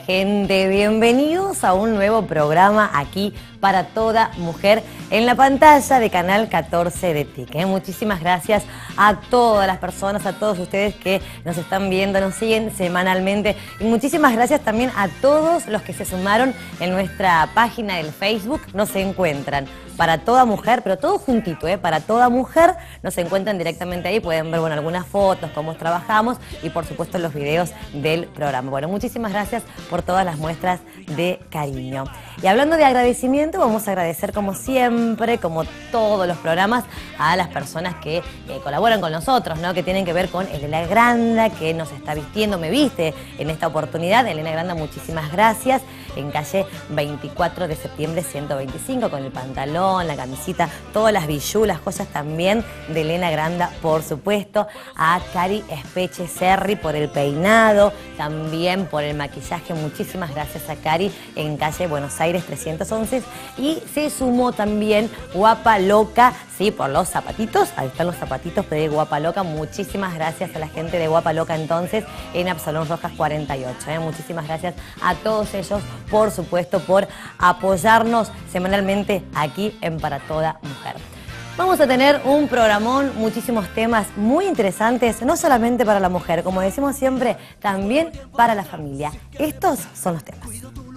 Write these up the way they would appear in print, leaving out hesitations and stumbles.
gente? Bienvenidos a un nuevo programa aquí para toda mujer en la pantalla de Canal 14 de TIC. Muchísimas gracias a todas las personas, a todos ustedes que nos están viendo, nos siguen semanalmente. Y muchísimas gracias también a todos los que se sumaron en nuestra página del Facebook. Nos encuentran para toda mujer, pero todo juntito, para toda mujer. Nos encuentran directamente ahí, pueden ver algunas fotos, cómo trabajamos y por supuesto los videos del programa. Bueno, muchísimas gracias por todas las muestras de cariño. Y hablando de agradecimiento, vamos a agradecer como siempre, como todos los programas, a las personas que colaboran con nosotros, ¿no? Que tienen que ver con Elena Granda, que nos está vistiendo, me viste en esta oportunidad. Elena Granda, muchísimas gracias. En calle 24 de septiembre 125, con el pantalón, la camisita, todas las bijú, las joyas también de Elena Granda, por supuesto. A Cari Espeche Serri por el peinado, también por el maquillaje. Muchísimas gracias a Cari, en calle Buenos Aires 311. Y se sumó también Guapa Loca, sí, por los zapatitos. Ahí están los zapatitos de Guapa Loca. Muchísimas gracias a la gente de Guapa Loca entonces, en Absalón Rojas 48. Muchísimas gracias a todos ellos, por supuesto, por apoyarnos semanalmente aquí en Para Toda Mujer. Vamos a tener un programón, muchísimos temas muy interesantes, no solamente para la mujer, como decimos siempre, también para la familia. Estos son los temas.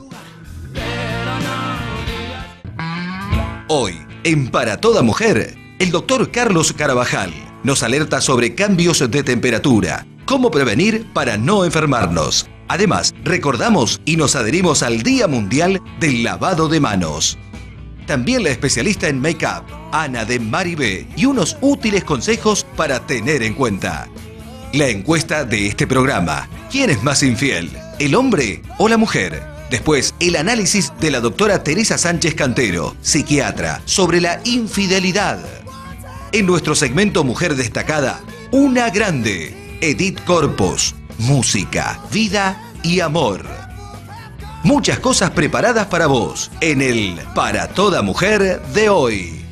Hoy, en Para Toda Mujer, el doctor Carlos Carabajal nos alerta sobre cambios de temperatura, cómo prevenir para no enfermarnos. Además, recordamos y nos adherimos al Día Mundial del Lavado de Manos. También la especialista en make-up, Ana de Maribé, y unos útiles consejos para tener en cuenta. La encuesta de este programa: ¿quién es más infiel, el hombre o la mujer? Después, el análisis de la doctora Teresa Sánchez Cantero, psiquiatra, sobre la infidelidad. En nuestro segmento Mujer Destacada, una grande, Edith Corpus. Música, vida y amor. Muchas cosas preparadas para vos en el Para Toda Mujer de hoy.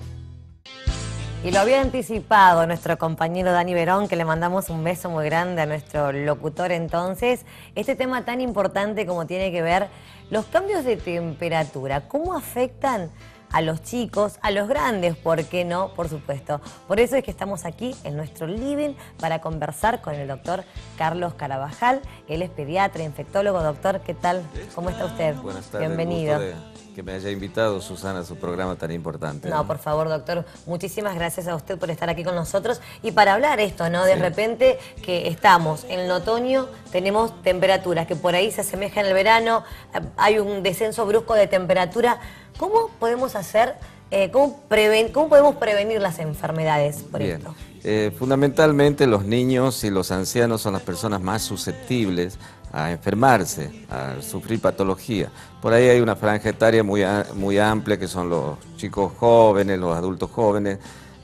Y lo había anticipado nuestro compañero Dani Verón, que le mandamos un beso muy grande a nuestro locutor entonces. Este tema tan importante como tiene que ver los cambios de temperatura, ¿cómo afectan a los chicos, a los grandes, por qué no? Por supuesto. Por eso es que estamos aquí en nuestro living para conversar con el doctor Carlos Carabajal. Él es pediatra, infectólogo. Doctor, ¿qué tal? ¿Cómo está usted? Buenas tardes. Bienvenido. Que me haya invitado, Susana, a su programa tan importante. No, por favor, doctor, muchísimas gracias a usted por estar aquí con nosotros y para hablar esto, ¿no? De repente que estamos en el otoño, tenemos temperaturas que por ahí se asemejan al verano, hay un descenso brusco de temperatura. ¿Cómo podemos hacer, cómo podemos prevenir las enfermedades, por ejemplo? Fundamentalmente los niños y los ancianos son las personas más susceptibles a enfermarse, a sufrir patología. Por ahí hay una franja etaria muy amplia, que son los chicos jóvenes, los adultos jóvenes,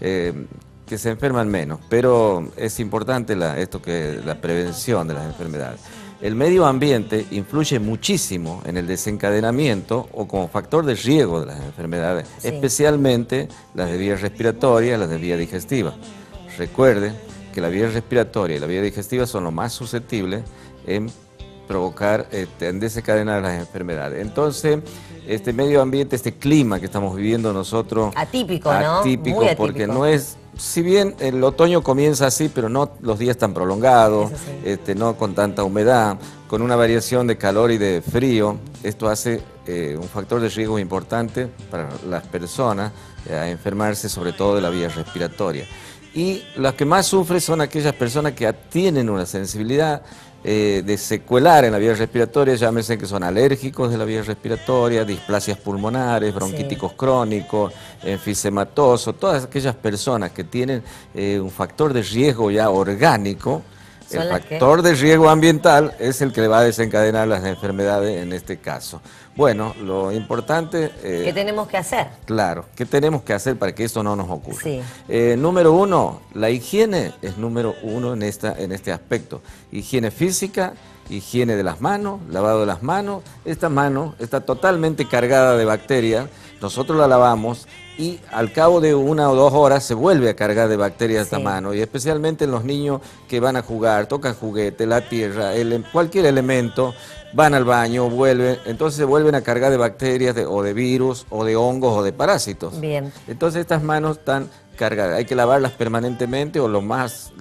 que se enferman menos. Pero es importante la prevención de las enfermedades. El medio ambiente influye muchísimo en el desencadenamiento o como factor de riesgo de las enfermedades, sí, especialmente las de vías respiratorias, las de vía digestiva. Recuerden que la vía respiratoria y la vía digestiva son los más susceptibles en provocar, en desencadenar las enfermedades. Entonces, este medio ambiente, este clima que estamos viviendo nosotros... Atípico, ¿no? Atípico, muy atípico, porque no es... Si bien el otoño comienza así, pero no los días tan prolongados, sí, no con tanta humedad, con una variación de calor y de frío, esto hace un factor de riesgo importante para las personas a enfermarse, sobre todo de la vía respiratoria. Y las que más sufren son aquellas personas que tienen una sensibilidad de secuelar en la vía respiratoria, llámese que son alérgicos de la vía respiratoria, displasias pulmonares, bronquíticos, sí, crónicos, enfisematosos, todas aquellas personas que tienen un factor de riesgo ya orgánico. El factor de riesgo ambiental es el que le va a desencadenar las enfermedades en este caso. Bueno, lo importante... ¿qué tenemos que hacer? Claro, ¿qué tenemos que hacer para que esto no nos ocurra? Sí. Número uno, la higiene es número uno en este aspecto. Higiene física, higiene de las manos, lavado de las manos. Esta mano está totalmente cargada de bacterias. Nosotros la lavamos y al cabo de 1 o 2 horas se vuelve a cargar de bacterias esta mano, y especialmente en los niños que van a jugar, tocan juguete, la tierra, cualquier elemento, van al baño, vuelven, entonces se vuelven a cargar de bacterias o de virus o de hongos o de parásitos. Bien. Entonces estas manos están cargadas, hay que lavarlas permanentemente o lo más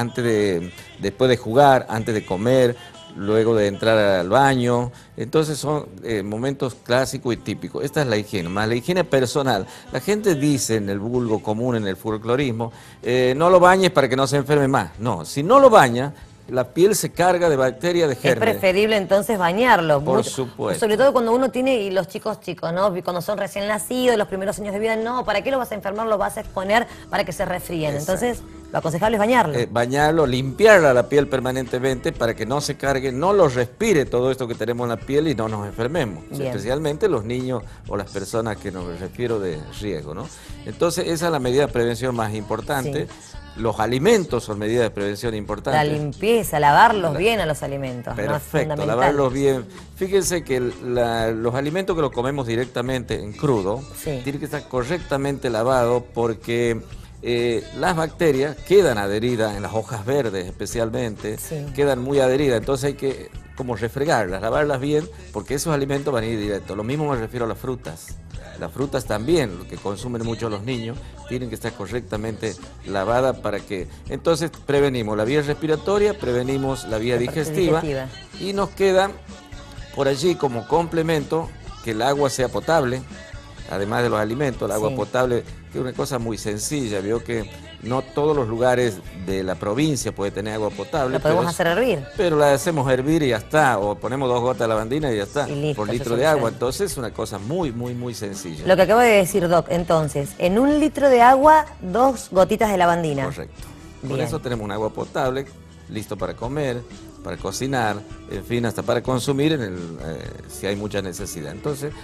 después de jugar, antes de comer, luego de entrar al baño. Entonces son momentos clásicos y típicos. Esta es la higiene, más la higiene personal. La gente dice en el vulgo común, en el folclorismo, no lo bañes para que no se enferme más. No, si no lo baña, la piel se carga de bacterias, de gérmenes. Es preferible entonces bañarlo. Por supuesto. Sobre todo cuando uno tiene, y los chicos, ¿no? Cuando son recién nacidos, los primeros años de vida, no, ¿para qué lo vas a enfermar? Lo vas a exponer para que se resfríen. Exacto. Entonces, lo aconsejable es bañarlo. Bañarlo, limpiarla la piel permanentemente para que no se cargue, no lo respire todo esto que tenemos en la piel y no nos enfermemos. Bien. Especialmente los niños o las personas que nos refiero de riesgo, ¿no? Entonces, esa es la medida de prevención más importante. Sí. Los alimentos son medidas de prevención importantes. La limpieza, lavarlos bien a los alimentos. Perfecto, ¿no? Lavarlos bien. Fíjense que los alimentos que los comemos directamente en crudo, sí, tienen que estar correctamente lavados porque las bacterias quedan adheridas en las hojas verdes especialmente, sí, quedan muy adheridas, entonces hay que como refregarlas, lavarlas bien, porque esos alimentos van a ir directo. Lo mismo me refiero a las frutas. Las frutas también, lo que consumen mucho los niños, tienen que estar correctamente lavadas para que... Entonces prevenimos la vía respiratoria, prevenimos la vía digestiva y nos queda por allí como complemento que el agua sea potable, además de los alimentos, el agua, sí, potable, que es una cosa muy sencilla. Vio que no todos los lugares de la provincia pueden tener agua potable. ¿La podemos hacer hervir? Pero la hacemos hervir y ya está, o ponemos 2 gotas de lavandina y ya está, y listo, por litro de agua. Entonces es una cosa muy, muy, muy sencilla. Lo que acabo de decir, Doc, entonces, en 1 litro de agua, 2 gotitas de lavandina. Correcto. Con eso tenemos un agua potable, listo para comer, para cocinar, en fin, hasta para consumir si hay mucha necesidad. Entonces,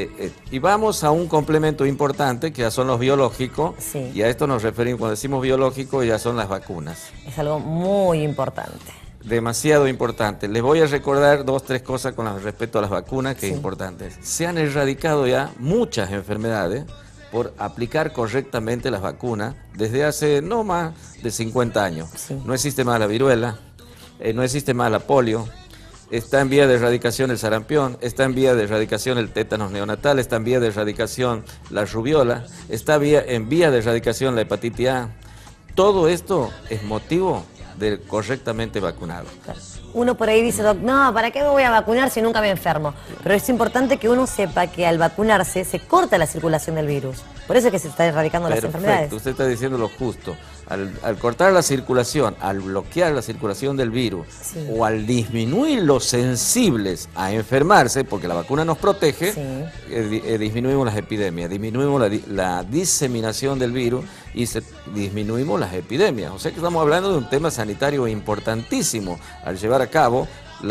y vamos a un complemento importante que ya son los biológicos, sí, y a esto nos referimos, cuando decimos biológicos, ya son las vacunas. Es algo muy importante. Demasiado importante. Les voy a recordar 2 o 3 cosas con respecto a las vacunas que, sí, es importante. Se han erradicado ya muchas enfermedades por aplicar correctamente las vacunas desde hace no más de 50 años. Sí. No existe más la viruela, no existe más la polio, está en vía de erradicación el sarampión, está en vía de erradicación el tétanos neonatal, está en vía de erradicación la rubiola, está en vía de erradicación la hepatitis A. Todo esto es motivo de correctamente vacunado. Uno por ahí dice, Doc, no, ¿para qué me voy a vacunar si nunca me enfermo? Pero es importante que uno sepa que al vacunarse se corta la circulación del virus. Por eso es que se están erradicando las enfermedades. Usted está diciendo lo justo. Al cortar la circulación, al bloquear la circulación del virus, sí, o al disminuir los sensibles a enfermarse, porque la vacuna nos protege, sí, disminuimos las epidemias, disminuimos la diseminación del virus y disminuimos las epidemias. O sea que estamos hablando de un tema sanitario importantísimo al llevar a cabo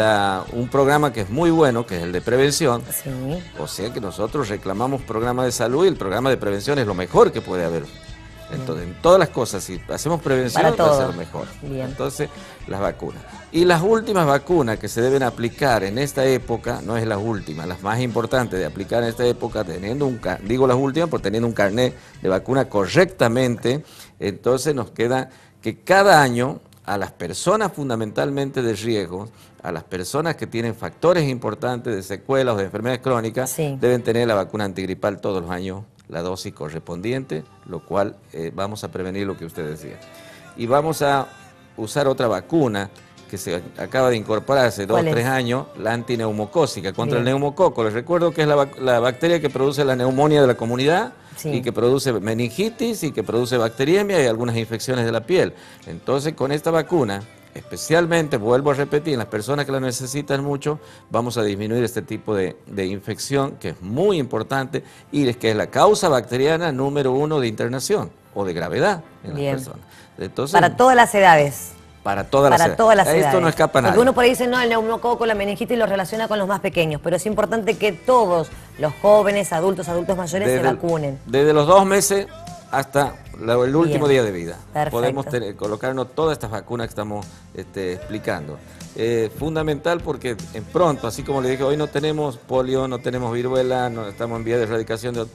un programa que es muy bueno, que es el de prevención. Sí. O sea que nosotros reclamamos programa de salud y el programa de prevención es lo mejor que puede haber. Entonces, en todas las cosas, si hacemos prevención, va a ser lo mejor. Bien. Entonces, las vacunas. Y las últimas vacunas que se deben aplicar en esta época, no es las últimas, las más importantes de aplicar en esta época, digo las últimas por teniendo un carnet de vacuna correctamente, entonces nos queda que cada año a las personas fundamentalmente de riesgo, a las personas que tienen factores importantes de secuelas o de enfermedades crónicas, sí, deben tener la vacuna antigripal todos los años, la dosis correspondiente, lo cual vamos a prevenir lo que usted decía. Y vamos a usar otra vacuna que se acaba de incorporar hace 2 o 3 años, la antineumocócica, contra el neumococo. Les recuerdo que es la bacteria que produce la neumonía de la comunidad, sí, y que produce meningitis y que produce bacteriemia y algunas infecciones de la piel. Entonces, con esta vacuna, especialmente, vuelvo a repetir, en las personas que la necesitan mucho, vamos a disminuir este tipo de infección, que es muy importante, y es que es la causa bacteriana número 1 de internación o de gravedad en las personas. Entonces, para todas las edades. Para todas las edades. Esto no escapa a nadie. Porque uno por ahí dice, no, el neumococo, la meningitis lo relaciona con los más pequeños, pero es importante que todos los jóvenes, adultos mayores se vacunen. Desde los 2 meses hasta el último día de vida. Perfecto. Podemos colocarnos todas estas vacunas que estamos explicando. Fundamental porque en pronto, así como le dije, hoy no tenemos polio, no tenemos viruela, no estamos en vía de erradicación de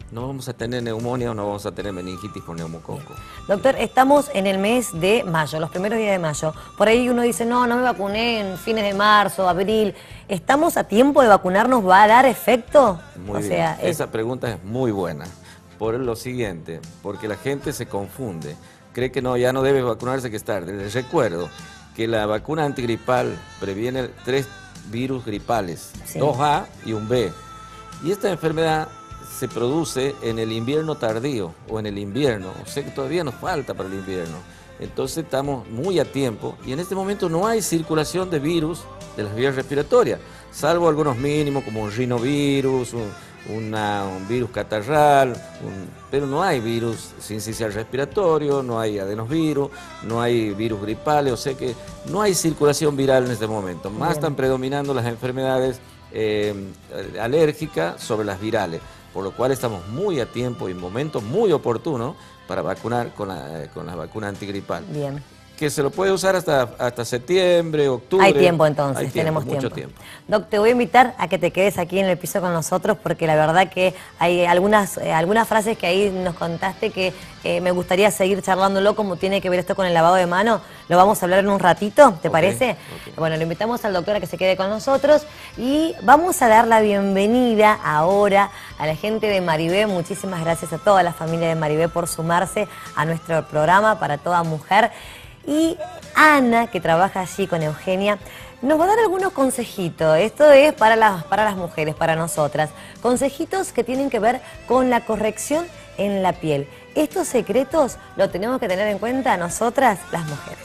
no vamos a tener neumonía o no vamos a tener meningitis por neumococo. Doctor, estamos en el mes de mayo, los primeros días de mayo. Por ahí uno dice, no me vacuné en fines de marzo, abril. ¿Estamos a tiempo de vacunarnos? ¿Va a dar efecto? Muy bien. Esa pregunta es muy buena. Por lo siguiente, porque la gente se confunde. Cree que no, ya no debe vacunarse, que es tarde. Les recuerdo que la vacuna antigripal previene 3 virus gripales, sí. 2A y un B. Y esta enfermedad se produce en el invierno tardío o en el invierno, o sea que todavía nos falta para el invierno. Entonces estamos muy a tiempo y en este momento no hay circulación de virus de las vías respiratorias, salvo algunos mínimos como un rinovirus, un virus catarral, pero no hay virus sincicial respiratorio, no hay adenovirus, no hay virus gripales, o sea que no hay circulación viral en este momento. Más están predominando las enfermedades alérgicas sobre las virales, por lo cual estamos muy a tiempo y en momento muy oportuno para vacunar con la vacuna antigripal. Bien. Que se lo puede usar hasta septiembre, octubre. Hay tiempo entonces, tenemos mucho tiempo. Doc, te voy a invitar a que te quedes aquí en el piso con nosotros porque la verdad que hay algunas frases que ahí nos contaste que me gustaría seguir charlándolo, como tiene que ver esto con el lavado de mano. Lo vamos a hablar en un ratito, ¿te parece? Okay. Bueno, lo invitamos al doctor a que se quede con nosotros y vamos a dar la bienvenida ahora a la gente de Maribé. Muchísimas gracias a toda la familia de Maribé por sumarse a nuestro programa Para Toda Mujer. Y Ana, que trabaja allí con Eugenia, nos va a dar algunos consejitos. Esto es para las mujeres, para nosotras. Consejitos que tienen que ver con la corrección en la piel. Estos secretos los tenemos que tener en cuenta nosotras, las mujeres.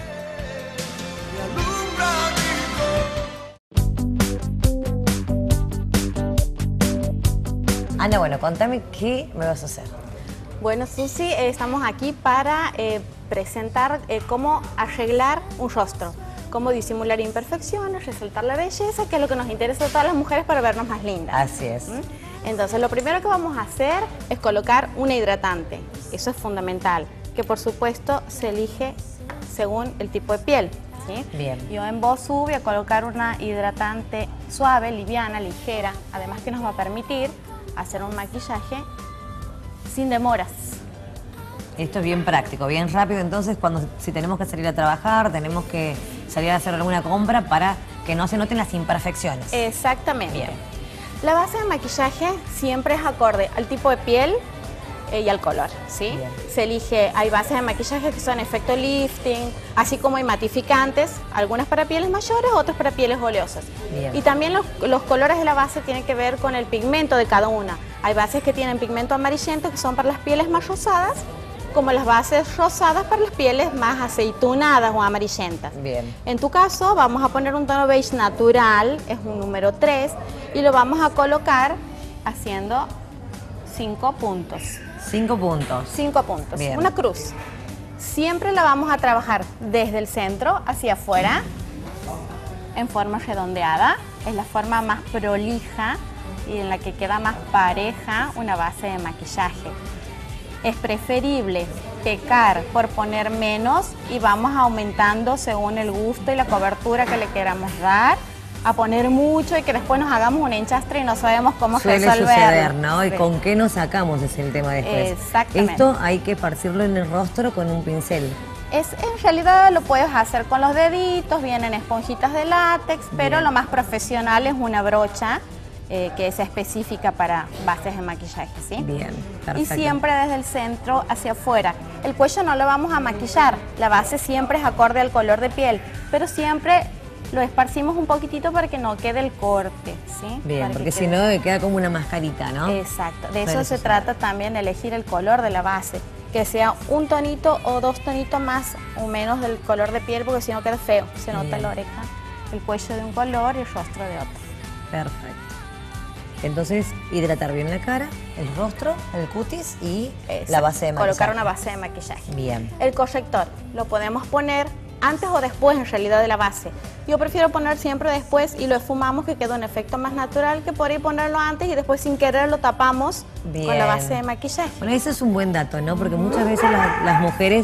Ana, bueno, contame qué me vas a hacer. Bueno, Susi, estamos aquí para presentar cómo arreglar un rostro, cómo disimular imperfecciones, resaltar la belleza, que es lo que nos interesa a todas las mujeres para vernos más lindas. Así es. Entonces, lo primero que vamos a hacer es colocar un hidratante. Eso es fundamental, que por supuesto se elige según el tipo de piel. ¿Sí? Bien. Yo en Bosu voy a colocar una hidratante suave, liviana, ligera, además que nos va a permitir hacer un maquillaje sin demoras. Esto es bien práctico, bien rápido, entonces si tenemos que salir a trabajar, tenemos que salir a hacer alguna compra para que no se noten las imperfecciones. Exactamente. Bien. La base de maquillaje siempre es acorde al tipo de piel y al color, ¿sí? Bien. Se elige, hay bases de maquillaje que son efecto lifting, así como hay matificantes, algunas para pieles mayores, otras para pieles oleosas. Bien. Y también los colores de la base tienen que ver con el pigmento de cada una. Hay bases que tienen pigmento amarillento, que son para las pieles más rosadas, como las bases rosadas para las pieles más aceitunadas o amarillentas. Bien. En tu caso vamos a poner un tono beige natural, es un número 3, y lo vamos a colocar haciendo 5 puntos. 5 puntos. 5 puntos. Bien. Una cruz. Siempre la vamos a trabajar desde el centro hacia afuera, en forma redondeada. Es la forma más prolija y en la que queda más pareja una base de maquillaje. Es preferible pecar por poner menos y vamos aumentando según el gusto y la cobertura que le queramos dar, a poner mucho y que después nos hagamos un enchastre y no sabemos cómo resolverlo. Suele suceder, ¿no? ¿Y con qué nos sacamos? Es el tema después. Exactamente. Esto hay que esparcirlo en el rostro con un pincel. En realidad lo puedes hacer con los deditos, vienen esponjitas de látex, pero Bien. lo más profesional es una brocha que es específica para bases de maquillaje, ¿sí? Bien, perfecto. Y siempre desde el centro hacia afuera. El cuello no lo vamos a maquillar, la base siempre es acorde al color de piel, pero siempre lo esparcimos un poquitito para que no quede el corte, ¿sí? Bien, para porque que si no queda como una mascarita, ¿no? Exacto, de Suele eso se suceder. trata también, elegir el color de la base, que sea un tonito o 2 tonitos más o menos del color de piel, porque si no queda feo, se nota Bien. la oreja, el cuello de un color y el rostro de otro. Perfecto. Entonces, hidratar bien la cara, el rostro, el cutis y Exacto. la base de maquillaje. Colocar una base de maquillaje. Bien. El corrector lo podemos poner antes o después en realidad de la base. Yo prefiero poner siempre después y lo esfumamos, que queda un efecto más natural que por ahí ponerlo antes y después sin querer lo tapamos Bien. con la base de maquillaje. Bueno, ese es un buen dato, ¿no? Porque muchas veces las mujeres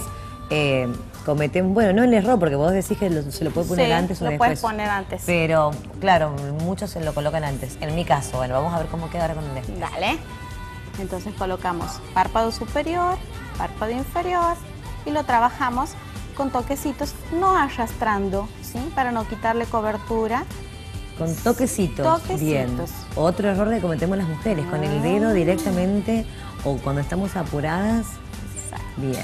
cometen, bueno, no el error, porque vos decís que se lo puede poner Sí, antes o lo después. puedes poner antes. Pero, claro, muchos se lo colocan antes. En mi caso, bueno, vamos a ver cómo queda ahora con el dedo. Dale. Entonces colocamos párpado superior, párpado inferior y lo trabajamos con toquecitos, no arrastrando, ¿sí? Para no quitarle cobertura. Con toquecitos. Toquecitos. Bien. Otro error que cometemos las mujeres, con el dedo directamente o cuando estamos apuradas. Exacto. Bien.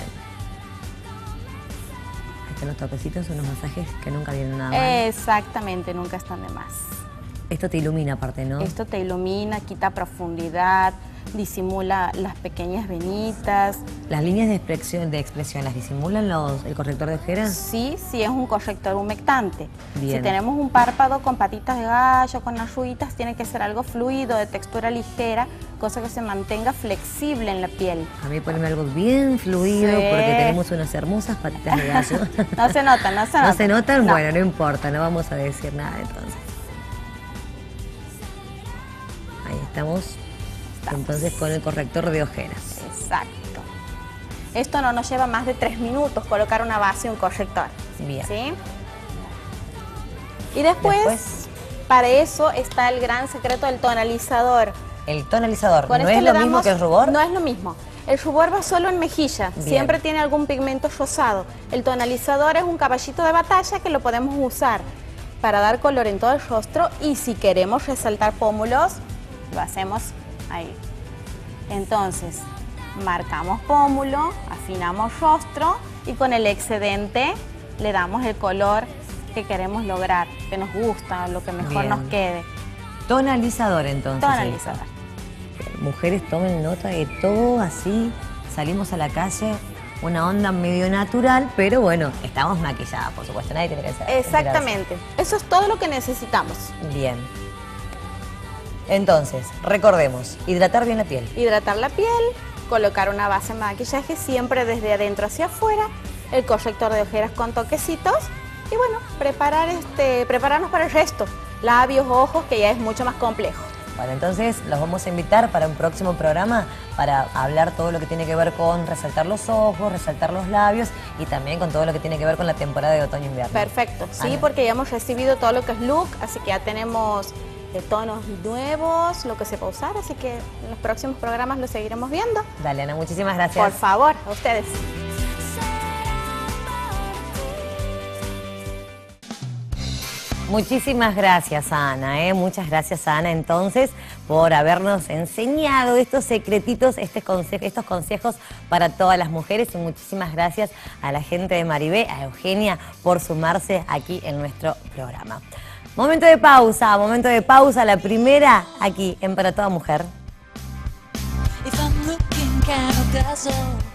Ahí están los toquecitos, unos masajes que nunca vienen nada mal. Exactamente, nunca están de más. Esto te ilumina aparte, ¿no? Esto te ilumina, quita profundidad, disimula las pequeñas venitas. ¿Las líneas de expresión las disimulan el corrector de ojeras? Sí, sí es un corrector humectante. Bien. Si tenemos un párpado con patitas de gallo, con arruguitas, tiene que ser algo fluido, de textura ligera, cosa que se mantenga flexible en la piel. A mí poneme algo bien fluido Sí. porque tenemos unas hermosas patitas de gallo. No se notan, no se notan. ¿No se notan? No. Bueno, no importa, no vamos a decir nada entonces. Ahí estamos. Entonces con el corrector de ojeras. Exacto. Esto no nos lleva más de 3 minutos colocar una base y un corrector. Bien. ¿Sí? Y después, para eso está el gran secreto del tonalizador. El tonalizador, Con ¿no esto es le lo mismo damos- que el rubor? No es lo mismo. El rubor va solo en mejilla, Bien. siempre tiene algún pigmento rosado. El tonalizador es un caballito de batalla que lo podemos usar para dar color en todo el rostro y si queremos resaltar pómulos, lo hacemos ahí. Entonces, marcamos pómulo, afinamos rostro y con el excedente le damos el color que queremos lograr, que nos gusta, lo que mejor Bien. nos quede. Tonalizador entonces. Tonalizador. esto. Mujeres, tomen nota de todo así. Salimos a la calle, una onda medio natural, pero bueno, estamos maquilladas, por supuesto. Nadie tiene que ser. Exactamente. Eso es todo lo que necesitamos. Bien. Entonces, recordemos, hidratar bien la piel. Hidratar la piel, colocar una base de maquillaje siempre desde adentro hacia afuera, el corrector de ojeras con toquecitos y bueno, prepararnos para el resto. Labios, ojos, que ya es mucho más complejo. Bueno, entonces los vamos a invitar para un próximo programa para hablar todo lo que tiene que ver con resaltar los ojos, resaltar los labios y también con todo lo que tiene que ver con la temporada de otoño-invierno. Perfecto, sí, Ana. porque ya hemos recibido todo lo que es look, así que ya tenemos tonos nuevos, lo que se puede usar, así que en los próximos programas lo seguiremos viendo. Dale, Ana, muchísimas gracias. Por favor, a ustedes. Muchísimas gracias, Ana, muchas gracias, Ana, entonces, por habernos enseñado estos secretitos, estos consejos para todas las mujeres. Y muchísimas gracias a la gente de Maribé, a Eugenia, por sumarse aquí en nuestro programa. Momento de pausa, la primera aquí en Para Toda Mujer. If I'm looking kind of dazzled,